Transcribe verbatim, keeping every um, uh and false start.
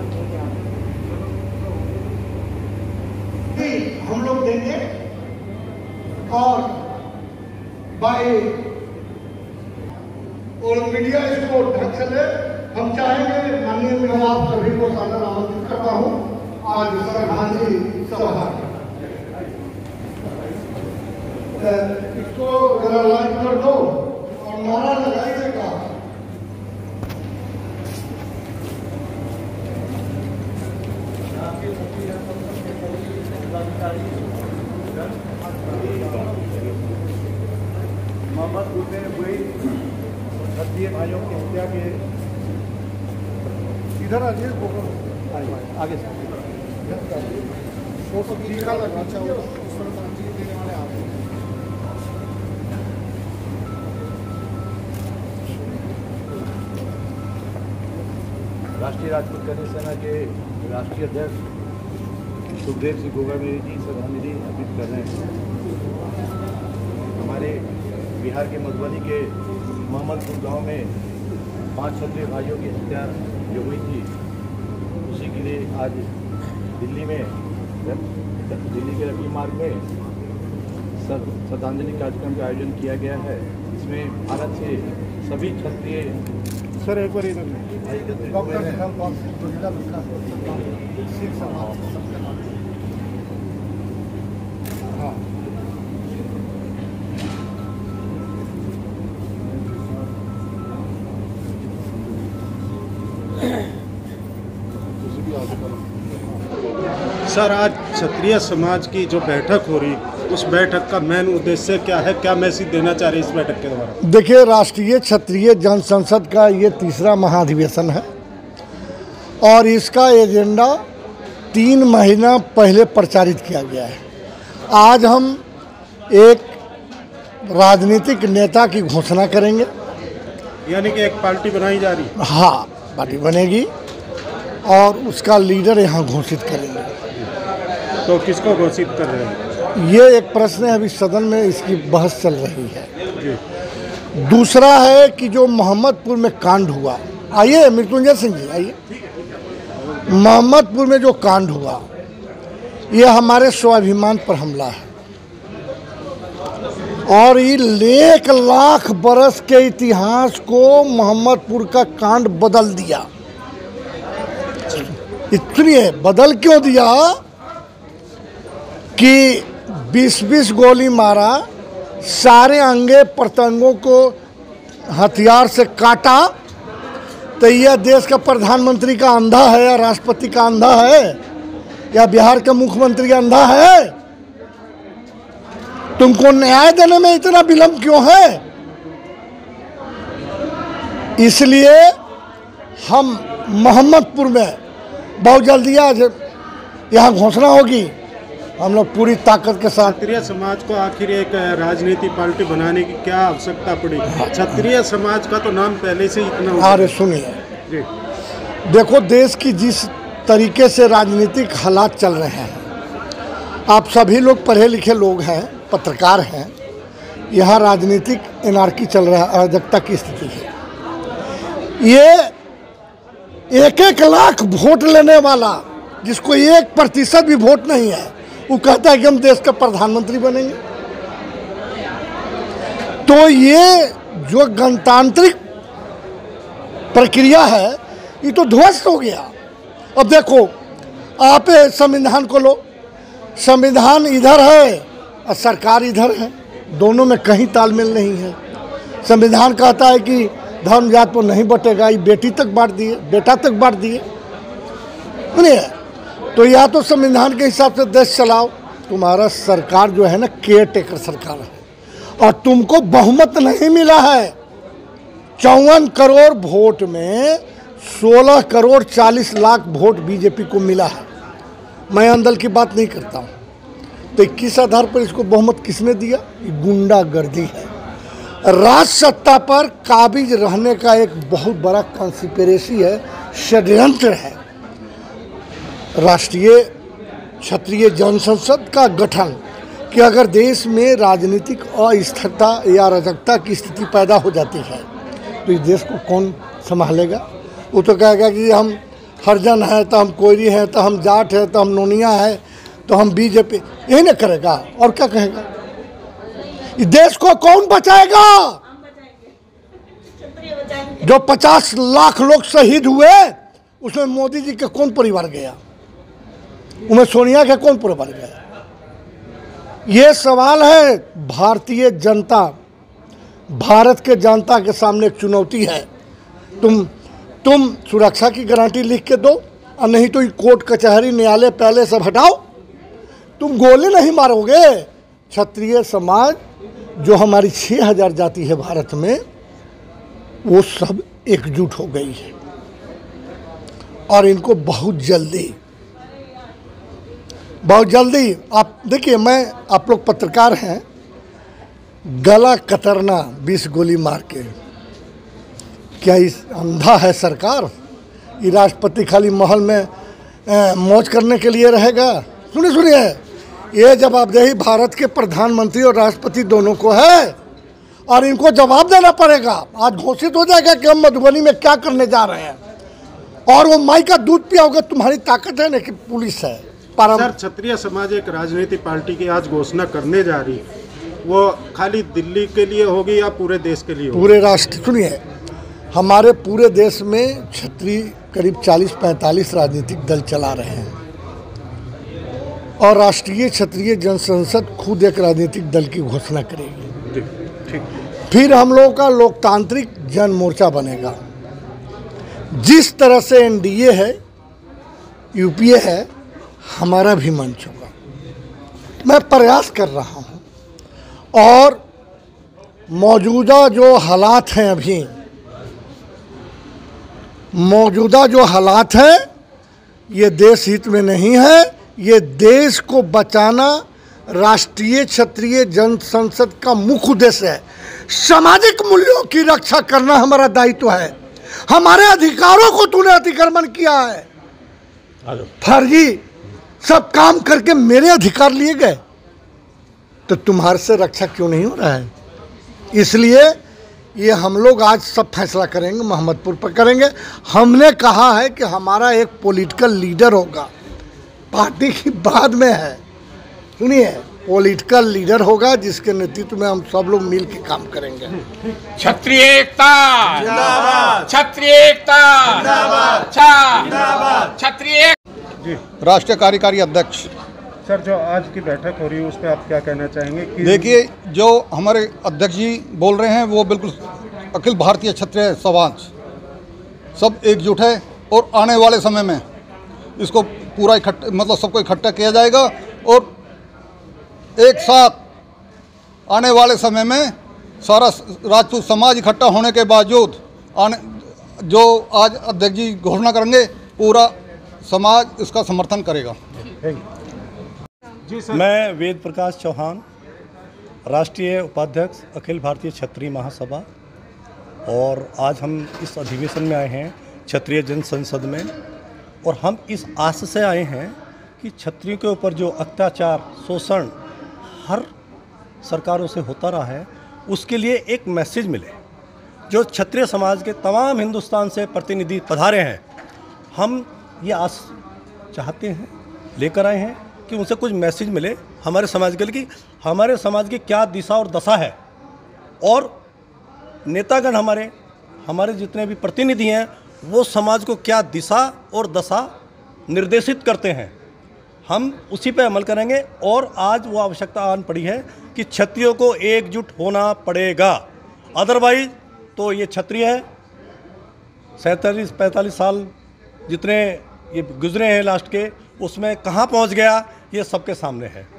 हम लोग देंगे और बाई और मीडिया इसको ढंग से ले। हम चाहेंगे, माननीय मैं आप सभी को सादर आमंत्रित करता हूँ आज श्रद्धांजलि सभा। इसको जरा लाइट कर दो और नारा लगाइएगा। मोहम्मदपुर में हुई क्षत्रिय भाइयों की हत्या के इधर आगे आगे टीका लगना चाहिए देने वाले आप। राष्ट्रीय राजपूत कन्या सेना के राष्ट्रीय अध्यक्ष सुखदेव सिंह गोगामेरी जी श्रद्धांजलि अर्पित कर रहे हैं। हमारे बिहार के मधुबनी के मोहम्मदपुर गांव में पांच क्षत्रिय भाइयों की हत्या जो हुई थी, उसी के लिए आज दिल्ली में दिल्ली के रफी मार्ग में श्रद्धांजलि कार्यक्रम का आयोजन किया गया है। इसमें भारत से सभी क्षत्रिय सर एक बार हाँ सर, आज क्षत्रिय समाज की जो बैठक हो रही, उस बैठक का मेन उद्देश्य क्या है? क्या मैसेज देना चाह रहे हैं इस बैठक के द्वारा? देखिए, राष्ट्रीय क्षत्रिय जनसंसद का ये तीसरा महाधिवेशन है और इसका एजेंडा तीन महीना पहले प्रचारित किया गया है। आज हम एक राजनीतिक नेता की घोषणा करेंगे, यानी कि एक पार्टी बनाई जा रही है। हाँ, पार्टी बनेगी और उसका लीडर यहाँ घोषित करेंगे। तो किसको घोषित कर रहे हैं? ये एक प्रश्न है, अभी सदन में इसकी बहस चल रही है। जी। दूसरा है कि जो मोहम्मदपुर में कांड हुआ, आइए मृत्युंजय सिंह जी आइए। मोहम्मदपुर में जो कांड हुआ, ये हमारे स्वाभिमान पर हमला है और ये एक लाख बरस के इतिहास को मोहम्मदपुर का कांड बदल दिया। इसलिए बदल क्यों दिया कि बीस बीस गोली मारा, सारे अंगे प्रत्यंगों को हथियार से काटा, तो यह देश का प्रधानमंत्री का अंधा है या राष्ट्रपति का अंधा है या बिहार का मुख्यमंत्री अंधा है? तुमको न्याय देने में इतना विलंब क्यों है? इसलिए हम मोहम्मदपुर में बहुत जल्दी आज यहाँ घोषणा होगी, हम लोग पूरी ताकत के साथ। क्षत्रिय समाज को आखिर एक राजनीतिक पार्टी बनाने की क्या आवश्यकता पड़ी? क्षत्रिय समाज का तो नाम पहले से इतना। अरे सुनिए, देखो देश की जिस तरीके से राजनीतिक हालात चल रहे हैं, आप सभी लोग पढ़े लिखे लोग हैं, पत्रकार हैं, यहाँ राजनीतिक एनार्की चल रहा है, अराजकता की स्थिति है। ये एक एक लाख वोट लेने वाला, जिसको एक प्रतिशत भी वोट नहीं है, वो कहता है कि हम देश का प्रधानमंत्री बनेंगे। तो ये जो गणतांत्रिक प्रक्रिया है, ये तो ध्वस्त हो गया। अब देखो, आप संविधान को लो, संविधान इधर है और सरकार इधर है, दोनों में कहीं तालमेल नहीं है। संविधान कहता है कि धर्म जात पर नहीं बटेगा, ये बेटी तक बांट दिए, बेटा तक बांट दिए। सुनिए, तो या तो संविधान के हिसाब से देश चलाओ, तुम्हारा सरकार जो है ना केयर टेकर सरकार है, और तुमको बहुमत नहीं मिला है। चौवन करोड़ वोट में सोलह करोड़ चालीस लाख वोट बीजेपी को मिला है। मैं अंदर की बात नहीं करता हूँ, तो किस आधार पर इसको बहुमत किसने दिया? गुंडागर्दी है। राज सत्ता पर काबिज रहने का एक बहुत बड़ा कॉन्स्पिरेसी है, षड्यंत्र है। राष्ट्रीय क्षत्रिय जनसंसद का गठन कि अगर देश में राजनीतिक अस्थिरता या अराजकता की स्थिति पैदा हो जाती है, तो इस देश को कौन संभालेगा? वो तो कहेगा कि हम हरिजन है तो हम कोयरी हैं, तो हम जाट है, तो हम नोनिया है, तो हम बीजेपी, यही ना करेगा और क्या कहेगा? इस देश को कौन बचाएगा? जो पचास लाख लोग शहीद हुए उसमें मोदी जी के कौन परिवार गया? उनमें सोनिया के कौन परिवार गया? ये सवाल है भारतीय जनता, भारत के जनता के सामने एक चुनौती है। तुम तुम सुरक्षा की गारंटी लिख के दो और नहीं तो कोर्ट कचहरी न्यायालय पहले सब हटाओ। तुम गोली नहीं मारोगे। क्षत्रिय समाज जो हमारी छः हजार जाति है भारत में, वो सब एकजुट हो गई है और इनको बहुत जल्दी बहुत जल्दी आप देखिए, मैं आप लोग पत्रकार हैं, गला कतरना बीस गोली मार के, क्या इस अंधा है सरकार? ये राष्ट्रपति खाली महल में ए, मौज करने के लिए रहेगा? सुनिए सुनिए, ये जवाबदेही भारत के प्रधानमंत्री और राष्ट्रपति दोनों को है और इनको जवाब देना पड़ेगा। आज घोषित हो जाएगा कि हम मधुबनी में क्या करने जा रहे हैं और वो माई का दूध पियाओगे। तुम्हारी ताकत है ना कि पुलिस है। सर, क्षत्रिय समाज एक राजनीतिक पार्टी की आज घोषणा करने जा रही है, वो खाली दिल्ली के लिए होगी या पूरे देश के लिए होगी? पूरे राष्ट्र, सुनिए, हमारे पूरे देश में क्षत्रिय करीब चालीस पैंतालीस राजनीतिक दल चला रहे हैं और राष्ट्रीय क्षत्रिय जनसंसद खुद एक राजनीतिक दल की घोषणा करेगी। ठीक। फिर हम लोगों का लोकतांत्रिक जन मोर्चा बनेगा। जिस तरह से एनडीए है, यूपीए है, हमारा भी मंच होगा। मैं प्रयास कर रहा हूं और मौजूदा जो हालात हैं, अभी मौजूदा जो हालात हैं, ये देश हित में नहीं है। ये देश को बचाना राष्ट्रीय क्षत्रिय जन संसद का मुख्य उद्देश्य है। सामाजिक मूल्यों की रक्षा करना हमारा दायित्व है। हमारे अधिकारों को तूने अतिक्रमण किया है, फर्जी सब काम करके मेरे अधिकार लिए गए, तो तुम्हारे से रक्षा क्यों नहीं हो रहा है? इसलिए ये हम लोग आज सब फैसला करेंगे, मोहम्मदपुर पर करेंगे। हमने कहा है कि हमारा एक पॉलिटिकल लीडर होगा, पार्टी की बाद में है, सुनिए, पॉलिटिकल लीडर होगा जिसके नेतृत्व में हम सब लोग मिल के काम करेंगे। क्षत्रिय एकता जिंदाबाद, क्षत्रिय एकता जिंदाबाद, क्षत्रिय। राष्ट्रीय कार्यकारी अध्यक्ष सर, जो आज की बैठक हो रही है उस पर आप क्या कहना चाहेंगे? कि देखिए, जो हमारे अध्यक्ष जी बोल रहे हैं वो बिल्कुल अखिल भारतीय क्षत्रिय समाज सब एकजुट है और आने वाले समय में इसको पूरा इकट्ठा, मतलब सबको इकट्ठा किया जाएगा और एक साथ आने वाले समय में सारा राजपूत समाज इकट्ठा होने के बावजूद आने जो आज अध्यक्ष जी घोषणा करेंगे, पूरा समाज इसका समर्थन करेगा। जी सर। मैं वेद प्रकाश चौहान, राष्ट्रीय उपाध्यक्ष अखिल भारतीय क्षत्रिय महासभा, और आज हम इस अधिवेशन में आए हैं क्षत्रिय जन संसद में, और हम इस आस से आए हैं कि क्षत्रियों के ऊपर जो अत्याचार शोषण हर सरकारों से होता रहा है, उसके लिए एक मैसेज मिले। जो क्षत्रिय समाज के तमाम हिंदुस्तान से प्रतिनिधि पधारे हैं, हम ये आस चाहते हैं, लेकर आए हैं कि उनसे कुछ मैसेज मिले हमारे समाज के लिए कि हमारे समाज की क्या दिशा और दशा है, और नेतागण हमारे हमारे जितने भी प्रतिनिधि हैं वो समाज को क्या दिशा और दशा निर्देशित करते हैं, हम उसी पे अमल करेंगे। और आज वो आवश्यकता आन पड़ी है कि क्षत्रियों को एकजुट होना पड़ेगा, अदरवाइज तो ये क्षत्रिय है, सैंतालीस पैंतालीस साल जितने ये गुजरे हैं लास्ट के, उसमें कहाँ पहुंच गया ये सबके सामने है।